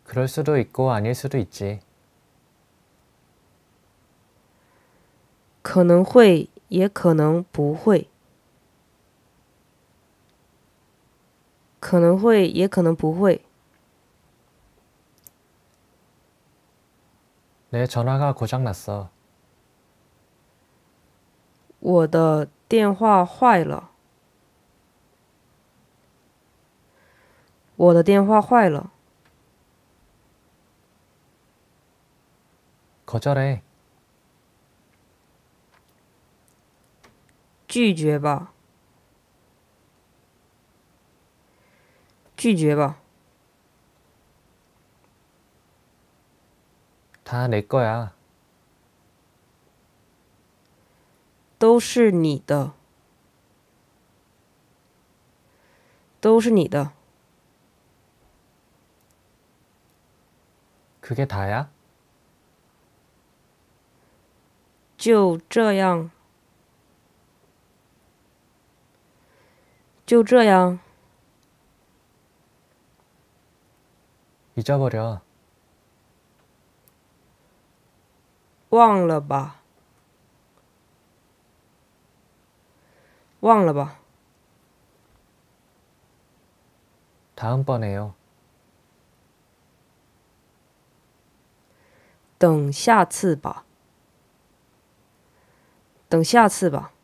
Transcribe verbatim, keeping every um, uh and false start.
그럴 수도 있고 아닐 수도 있지. 可能会，也可能不会。可能会，也可能不会。 내 전화가 고장났어. 我的电话坏了。我的电话坏了。 거절해. 拒绝吧。拒绝吧。 다 내 거야. 都是你的。都是你的。 그게 다야? 就这样。就这样。 잊어버려. 忘了吧。忘了吧。 다음번에요. 等下次吧。等下次吧。